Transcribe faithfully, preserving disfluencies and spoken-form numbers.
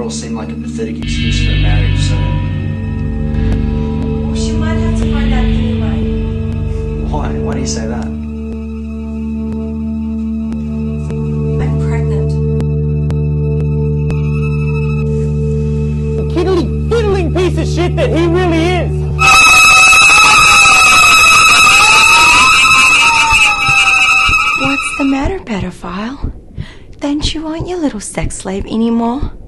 all seem like a pathetic excuse for a marriage, so... Well, she might have to find out anyway. Why? Why do you say that? I'm pregnant. The kiddly fiddling piece of shit that he really is! What's the matter, pedophile? Don't you want your little sex slave anymore?